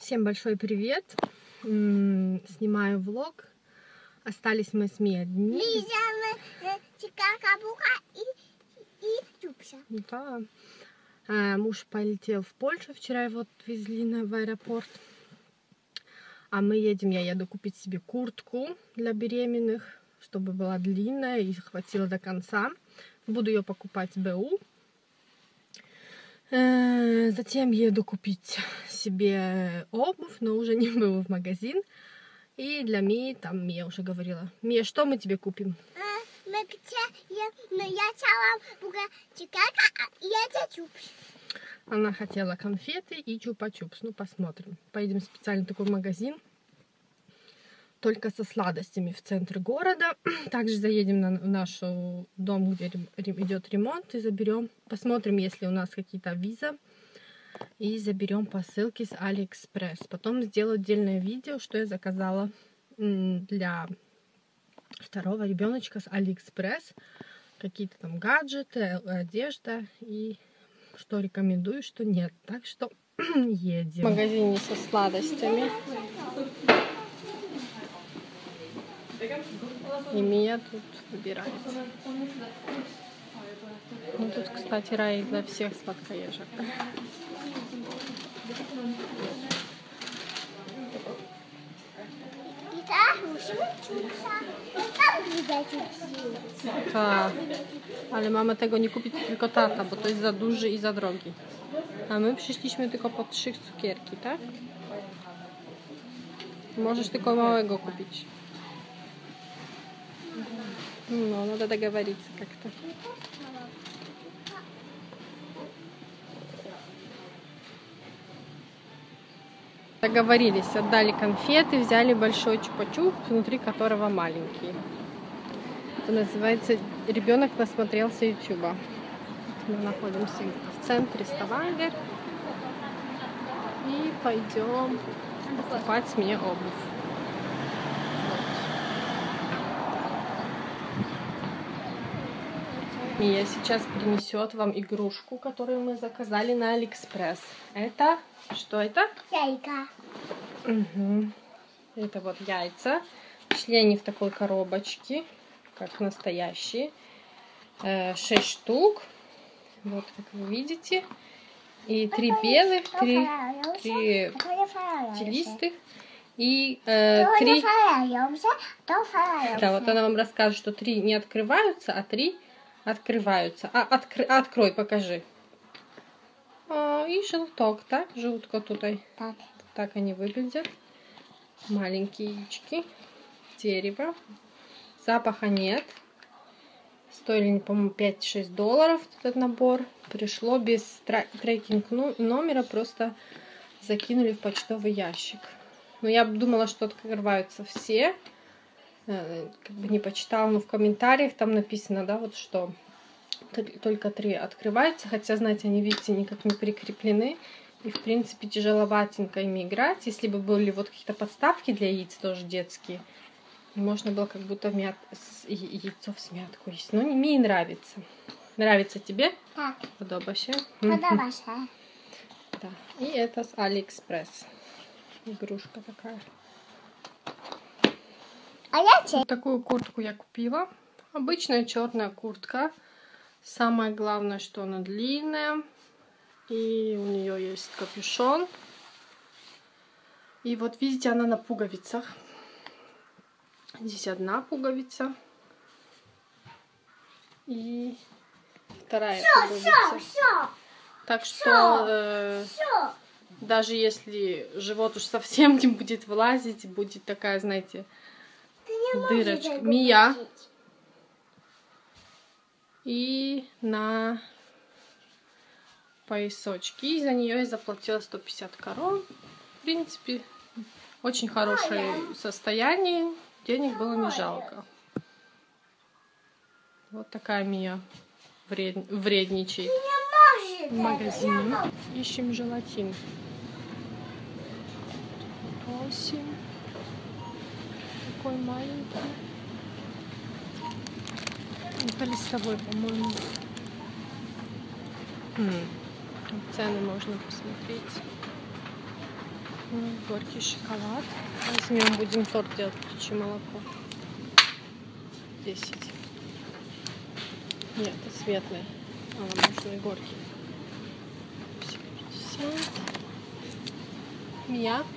Всем большой привет! Снимаю влог. Остались мы с Мией одни. Да. Муж полетел в Польшу. Вчера его отвезли в аэропорт. А мы едем, я еду купить себе куртку для беременных, чтобы была длинная и хватило до конца. Буду ее покупать в БУ. Затем еду купить себе обувь, но уже не был в магазин. И для Мии, там Мия уже говорила. Мия, что мы тебе купим? Она хотела конфеты и чупа-чупс. Ну, посмотрим. Поедем в специальный такой магазин. Только со сладостями в центр города. Также заедем в наш дом, где идет ремонт, и заберем. Посмотрим, если у нас какие-то виза. И заберем посылки с Алиэкспресс. Потом сделаю отдельное видео, что я заказала для второго ребеночка с Алиэкспресс. Какие-то там гаджеты, одежда. И что рекомендую, что нет. Так что едем. В магазине со сладостями. И Мия тут выбирает. Ну, тут, кстати, рай для всех сладкоежек. Tak, ale mama tego nie kupi, tylko tata, bo to jest za duży i za drogi. A my przyszliśmy tylko po 3 cukierki, tak? Możesz tylko małego kupić. No, надо договориться как-то. Договорились, отдали конфеты, взяли большой чупа-чуп, внутри которого маленький. Это называется «Ребенок насмотрелся ютуба». Мы находимся в центре Ставангер и пойдем покупать мне обувь. Мия сейчас принесет вам игрушку, которую мы заказали на Алиэкспресс. Это... Что это? Яйка. Угу. Это вот яйца. Пришли они в такой коробочке, как настоящие. 6 штук. Вот, как вы видите. И 3 белых, 3 телистых. И 3... Да, вот она вам расскажет, что 3 не открываются, а 3 открываются. Открой, покажи. И желток, так? Желтко тут. Так они выглядят. Маленькие яички. Дерево. Запаха нет. Стоили, по-моему, $5-6 этот набор. Пришло без трекинг номера. Просто закинули в почтовый ящик. Но я думала, что открываются все. Как бы не почитала, но в комментариях там написано, да, вот что только 3 открываются, хотя, знаете, они, видите, никак не прикреплены, и, в принципе, тяжеловатенько ими играть. Если бы были вот какие-то подставки для яиц, тоже детские, можно было как будто яйцо в смятку есть. Но мне нравится. Нравится тебе? Так. Подобаешься? Подобаешься. Да. И это с Алиэкспресс. Игрушка такая. Вот такую куртку я купила. Обычная черная куртка. Самое главное, что она длинная. И у нее есть капюшон. И вот видите, она на пуговицах. Здесь одна пуговица. И вторая пуговица. Так что даже если живот уж совсем не будет влазить, будет такая, знаете, дырочка. Мия. И на поясочки. И за нее я заплатила 150 корон. В принципе, очень хорошее состояние. Денег было не жалко. Вот такая Мия вредничает в магазине. Ищем желатин. 8. Такой маленький. Это листовой, по-моему. Цены можно посмотреть. Горький шоколад. Возьмем, будем торт делать, птичье молоко. 10. Нет, это светлый. Можно и горький. 50. Я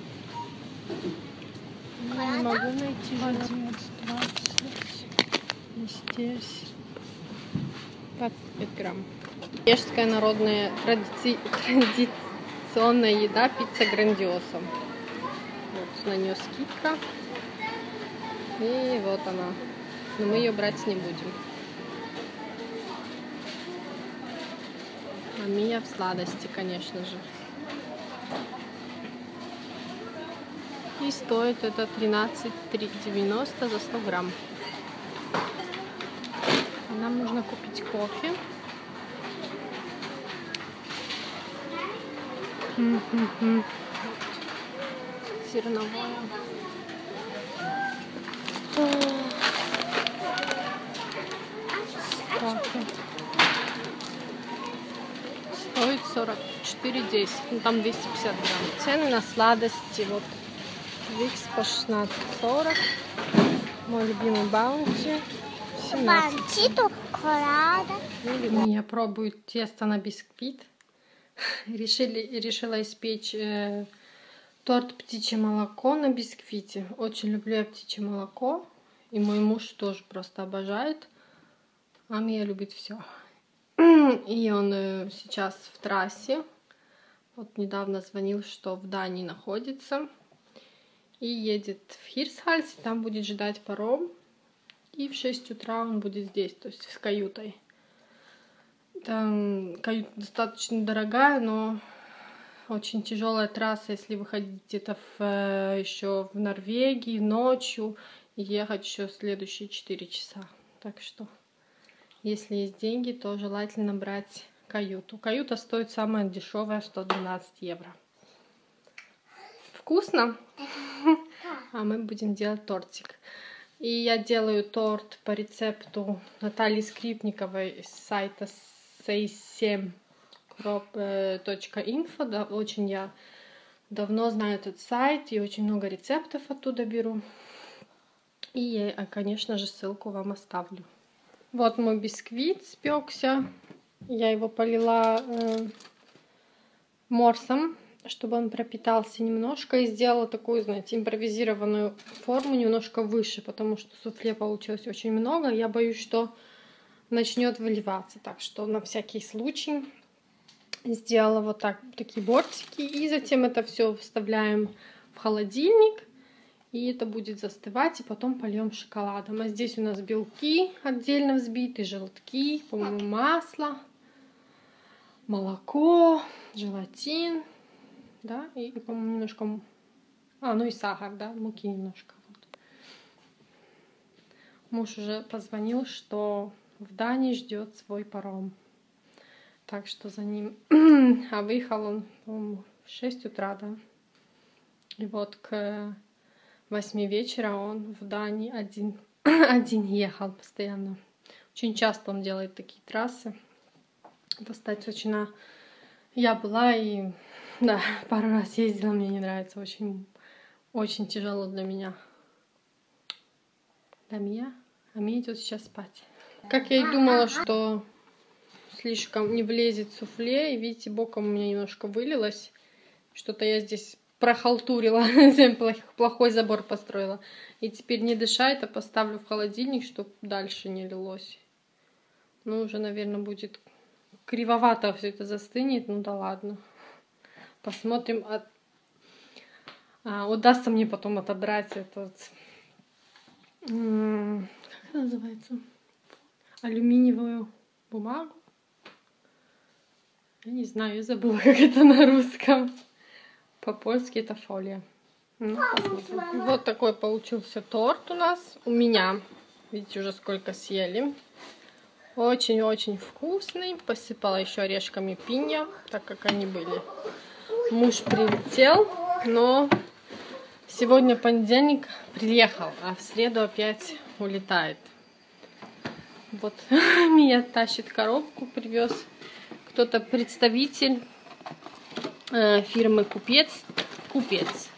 не могу найти 11, 20. Здесь 25 грамм. Чешская народная традиционная еда пицца грандиоса. Вот на нее скидка. И вот она. Но мы ее брать не будем. А Мия в сладости, конечно же. И стоит это 13,90 за 100 грамм. Нам нужно купить кофе. Зерновое. Кофе. Стоит 44,10. Ну, там 250 грамм. Цены на сладости. Вот Викс по 16,40. Мой любимый Баунти 17. Я пробую тесто на бисквит. Решила испечь торт птичье молоко на бисквите. Очень люблю я птичье молоко. И мой муж тоже просто обожает. А Мия любит все. И он сейчас в трассе. Вот недавно звонил, что в Дании находится. И едет в Хирсхальс. Там будет ждать паром. И в 6 утра он будет здесь, то есть с каютой. Там каюта достаточно дорогая, но очень тяжелая трасса, если выходить где-то еще в Норвегии ночью и ехать еще следующие 4 часа. Так что, если есть деньги, то желательно брать каюту. Каюта стоит самая дешевая, 112 евро. Вкусно? А мы будем делать тортик. И я делаю торт по рецепту Натальи Скрипниковой с сайта say7.info. Да, очень я давно знаю этот сайт и очень много рецептов оттуда беру. И я, конечно же, ссылку вам оставлю. Вот мой бисквит спекся. Я его полила морсом, чтобы он пропитался немножко, и сделала такую, знаете, импровизированную форму немножко выше, потому что суфле получилось очень много. Я боюсь, что начнет выливаться, так что на всякий случай сделала вот так, такие бортики, и затем это все вставляем в холодильник, и это будет застывать, и потом польем шоколадом. А здесь у нас белки отдельно взбиты, желтки, по-моему, масло, молоко, желатин. Да, и, по-моему, немножко... ну и сахар, да, муки немножко. Вот. Муж уже позвонил, что в Дании ждет свой паром. Так что за ним... А выехал он, по-моему, в 6 утра, да. И вот к 8 вечера он в Дании один ехал постоянно. Очень часто он делает такие трассы. Достаточно... Я была и... Да, пару раз ездила, мне не нравится, очень тяжело для меня. Да, Мия? А Мия идет сейчас спать. Как я и думала, что слишком не влезет суфле, и видите, боком у меня немножко вылилось. Что-то я здесь прохалтурила, плохой забор построила. И теперь не дышать, а поставлю в холодильник, чтобы дальше не лилось. Ну, уже, наверное, будет кривовато все это застынет, ну да ладно. Посмотрим, удастся мне потом отобрать этот, как это называется, алюминиевую бумагу. Я не знаю, я забыла, как это на русском. По-польски это фолия. Ну, посмотрим. Вот такой получился торт у нас. У меня, видите, уже сколько съели. Очень-очень вкусный. Посыпала еще орешками пинья, так как они были. Муж прилетел, но сегодня понедельник приехал, а в среду опять улетает. Вот Мия тащит коробку, привез кто-то представитель фирмы Купец.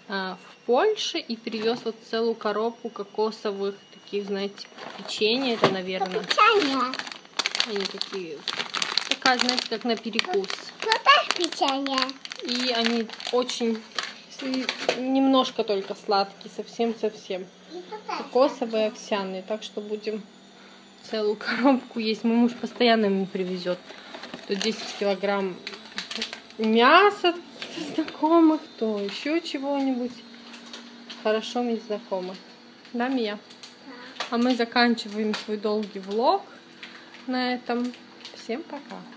в Польше и привез вот целую коробку кокосовых таких, знаете, печенья. Это, наверное, они такие, такая, знаете, как на перекус. Печенье. И они очень, немножко только сладкие, совсем-совсем. Кокосовые, овсяные. Так что будем целую коробку есть. Мой муж постоянно ему привезет. То 10 килограмм мяса знакомых, то еще чего-нибудь. Хорошо мне знакомо. Да, Мия? А мы заканчиваем свой долгий влог на этом. Всем пока.